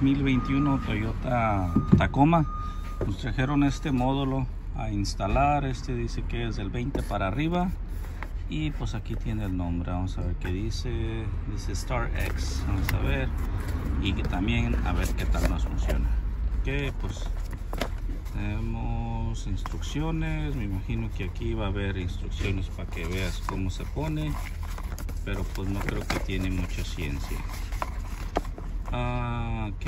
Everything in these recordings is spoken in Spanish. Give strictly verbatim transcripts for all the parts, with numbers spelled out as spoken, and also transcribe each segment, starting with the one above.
dos mil veintiuno Toyota Tacoma. Nos trajeron este módulo a instalar. Este dice que es del veinte para arriba. Y pues aquí tiene el nombre. Vamos a ver qué dice. Dice Star X. Vamos a ver. Y que también a ver qué tal nos funciona. Ok, pues tenemos instrucciones. Me imagino que aquí va a haber instrucciones para que veas cómo se pone. Pero pues no creo que tiene mucha ciencia. Ah, ok.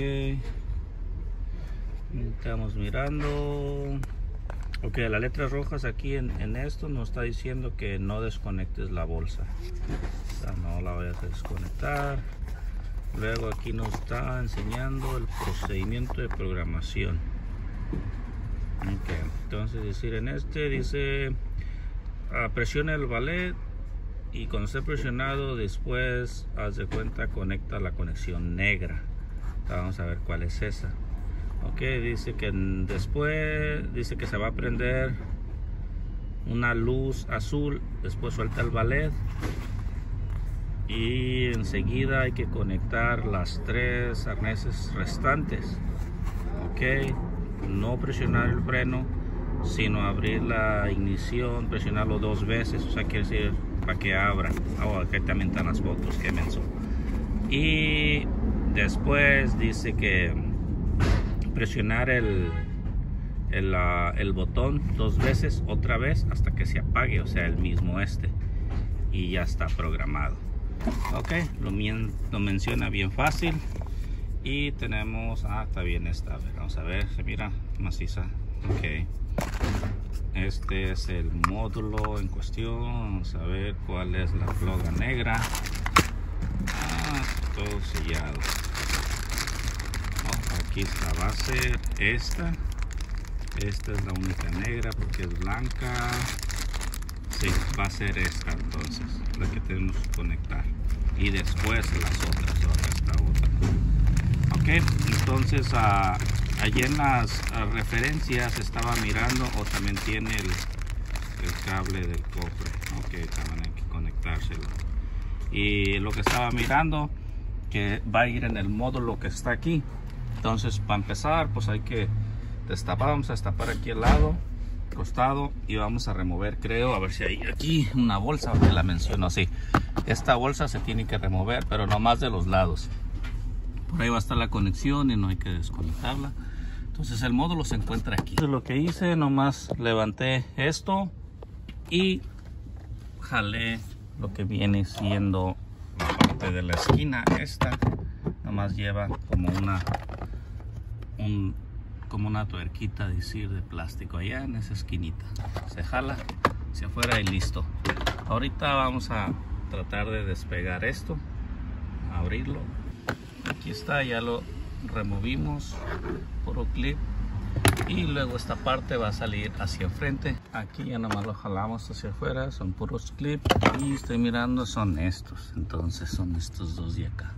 Estamos mirando. Ok, las letras rojas aquí en, en esto nos está diciendo que no desconectes la bolsa. O sea, no la vayas a desconectar. Luego aquí nos está enseñando el procedimiento de programación. Ok, entonces decir en este dice uh, presiona el ballet y cuando esté presionado después haz de cuenta conecta la conexión negra. Vamos a ver cuál es esa. Ok, dice que después dice que se va a prender una luz azul, después suelta el ballet y enseguida hay que conectar las tres arneses restantes. Ok, no presionar el freno sino abrir la ignición, presionarlo dos veces, o sea, quiere decir para que abra. Oh, aquí también están las fotos, que menso. Y después dice que presionar el, el, uh, el botón dos veces otra vez hasta que se apague, o sea, el mismo este, y ya está programado. Ok, lo, lo menciona bien fácil. Y tenemos, ah, está bien esta, a ver, vamos a ver, se mira maciza. Ok, este es el módulo en cuestión. Vamos a ver cuál es la ploga negra. Ah, todo sellado. Oh, aquí está, va a ser esta. Esta es la única negra porque es blanca. Sí, va a ser esta entonces, la que tenemos que conectar. Y después las otras, ahora esta otra. Ok, entonces uh, allí en las uh, referencias estaba mirando, o también tiene el, el cable del cofre. Ok, también hay que conectárselo. Y lo que estaba mirando, que va a ir en el módulo que está aquí. Entonces, para empezar, pues hay que destapar. Vamos a destapar aquí al lado, costado, y vamos a remover, creo, a ver si hay aquí una bolsa que la menciono así. Esta bolsa se tiene que remover, pero no más de los lados. Por ahí va a estar la conexión y no hay que desconectarla. Entonces el módulo se encuentra aquí. Entonces, lo que hice, nomás levanté esto y jalé lo que viene siendo la parte de la esquina. Esta nomás lleva como una un, como una tuerquita, decir, de plástico allá en esa esquinita. Se jala hacia afuera y listo. Ahorita vamos a tratar de despegar esto, abrirlo. Aquí está, ya lo removimos, puro clip, y luego esta parte va a salir hacia enfrente. Aquí ya nomás lo jalamos hacia afuera, son puros clips, y estoy mirando son estos, entonces son estos dos de acá.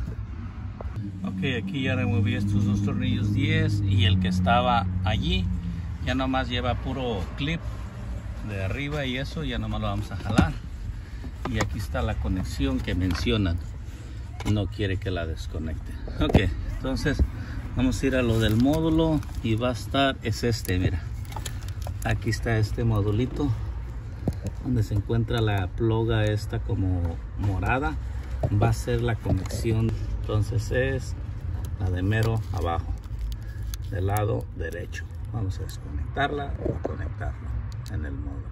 Ok, aquí ya removí estos dos tornillos diez, y el que estaba allí ya nomás lleva puro clip de arriba, y eso ya nomás lo vamos a jalar. Y aquí está la conexión que mencionan, no quiere que la desconecte. Ok, entonces vamos a ir a lo del módulo, y va a estar, es este, mira, aquí está este modulito donde se encuentra la ploga esta como morada, va a ser la conexión. Entonces es la de mero abajo, del lado derecho. Vamos a desconectarla y conectarla en el módulo.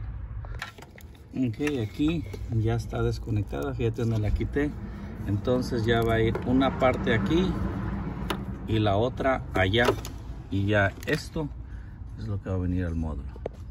Ok, aquí ya está desconectada, fíjate donde la quité. Entonces ya va a ir una parte aquí y la otra allá, y ya esto es lo que va a venir al módulo.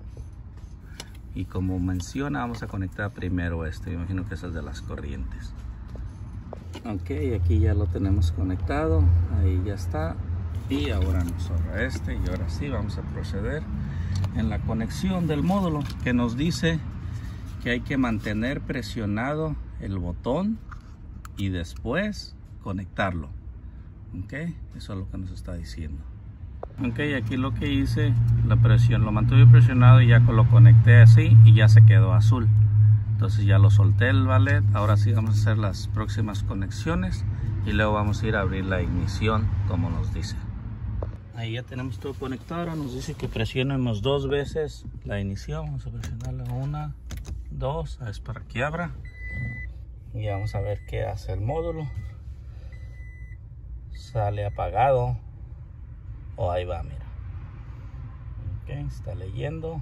Y como menciona, vamos a conectar primero este, me imagino que es el de las corrientes. Ok, aquí ya lo tenemos conectado, ahí ya está. Y ahora nos sobra este, y ahora sí vamos a proceder en la conexión del módulo, que nos dice que hay que mantener presionado el botón y después conectarlo. Ok, eso es lo que nos está diciendo. Ok, aquí lo que hice, la presión, lo mantuve presionado y ya lo conecté así y ya se quedó azul. Entonces ya lo solté el ballet. Ahora sí vamos a hacer las próximas conexiones y luego vamos a ir a abrir la ignición como nos dice. Ahí ya tenemos todo conectado. Ahora nos dice que presionemos dos veces la ignición. Vamos a presionarla una, dos, es para que abra. Y vamos a ver qué hace el módulo. Sale apagado. O oh, ahí va, mira. Ok, está leyendo.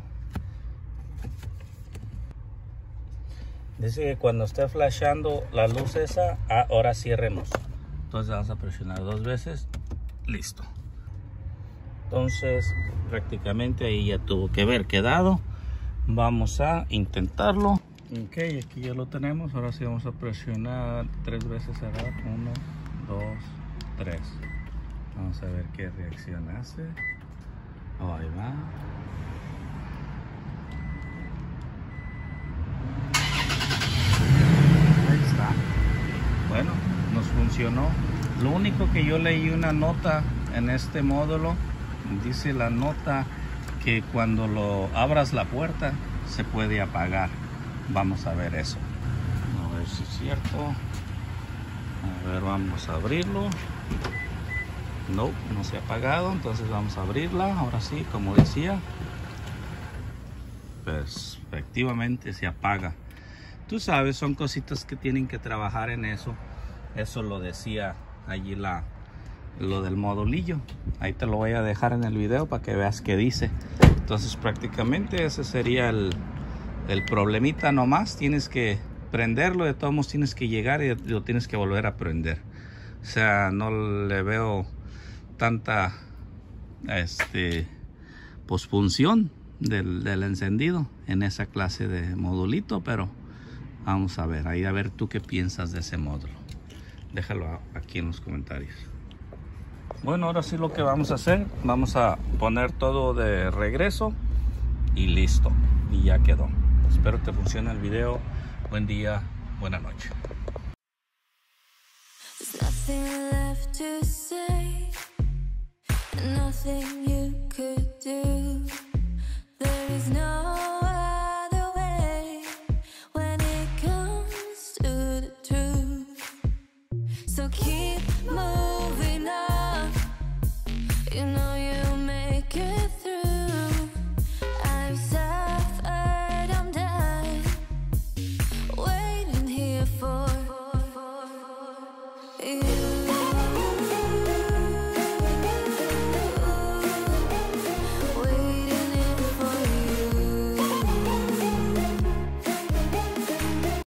Dice que cuando esté flashando la luz esa, ahora cierremos. Entonces vamos a presionar dos veces. Listo. Entonces prácticamente ahí ya tuvo que haber quedado. Vamos a intentarlo. Ok, aquí ya lo tenemos. Ahora sí vamos a presionar tres veces cerrar. Uno, dos, tres. Vamos a ver qué reacción hace. Oh, ahí va. Ahí está. Bueno, nos funcionó. Lo único que yo leí una nota en este módulo. Dice la nota que cuando lo abras la puerta se puede apagar. Vamos a ver eso. A ver si es cierto. A ver, vamos a abrirlo. No, no se ha apagado. Entonces vamos a abrirla. Ahora sí, como decía. Pues efectivamente se apaga. Tú sabes, son cositas que tienen que trabajar en eso. Eso lo decía allí la... lo del modulillo. Ahí te lo voy a dejar en el video para que veas qué dice. Entonces prácticamente ese sería el, el problemita nomás. Tienes que prenderlo, de todos modos tienes que llegar y lo tienes que volver a prender. O sea, no le veo tanta este pues función del, del encendido en esa clase de modulito, pero vamos a ver, ahí a ver tú qué piensas de ese módulo. Déjalo aquí en los comentarios. Bueno, ahora sí lo que vamos a hacer, vamos a poner todo de regreso y listo, y ya quedó. Espero te funcione el video. Buen día, buena noche. So keep